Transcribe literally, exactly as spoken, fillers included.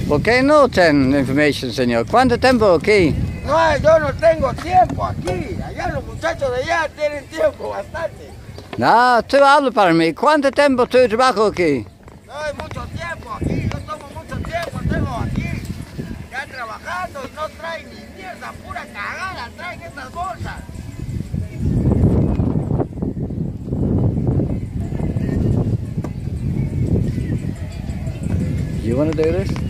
¿Por qué no tienen información, señor? ¿Cuánto tiempo aquí? No, yo no tengo tiempo aquí. Allá los muchachos de allá tienen tiempo bastante. No, tú hablas para mí. ¿Cuánto tiempo tú trabajas aquí? No hay mucho tiempo aquí. Yo tomo mucho tiempo. Tengo aquí ya trabajando y no traen ni mierda. Pura cagada traen estas bolsas. You want to do this?